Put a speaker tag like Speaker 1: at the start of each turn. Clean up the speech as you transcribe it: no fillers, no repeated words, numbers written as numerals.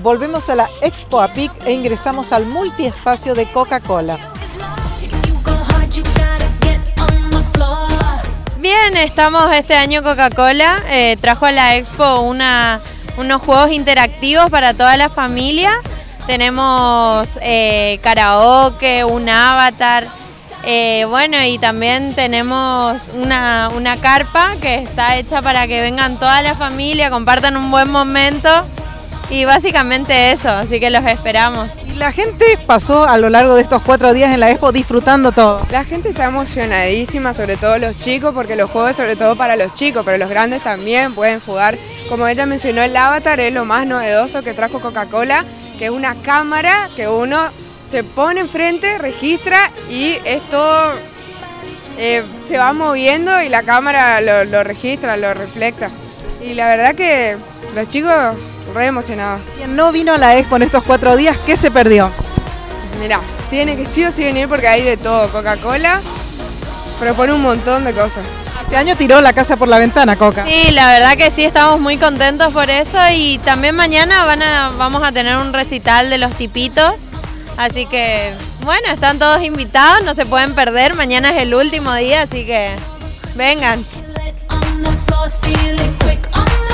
Speaker 1: volvemos a la Expo APIC e ingresamos al multiespacio de Coca-Cola.
Speaker 2: Bien, estamos este año Coca-Cola, trajo a la Expo unos juegos interactivos para toda la familia. Tenemos karaoke, un avatar, bueno, y también tenemos una carpa que está hecha para que vengan toda la familia, compartan un buen momento y básicamente eso, así que los esperamos.
Speaker 1: Y la gente pasó a lo largo de estos 4 días en la Expo disfrutando todo.
Speaker 3: La gente está emocionadísima, sobre todo los chicos, porque los juegos es sobre todo para los chicos, pero los grandes también pueden jugar. Como ella mencionó, el avatar es lo más novedoso que trajo Coca-Cola, que es una cámara que uno se pone enfrente, registra y esto se va moviendo y la cámara lo registra, lo refleja. Y la verdad que los chicos re emocionados.
Speaker 1: Quien no vino a la Expo en estos 4 días, ¿qué se perdió?
Speaker 3: Mirá, tiene que sí o sí venir porque hay de todo. Coca-Cola propone un montón de cosas.
Speaker 1: Este año tiró la casa por la ventana, Coca.
Speaker 2: Sí, la verdad que sí, estamos muy contentos por eso y también mañana vamos a tener un recital de los tipitos, así que bueno, están todos invitados, no se pueden perder, mañana es el último día, así que vengan.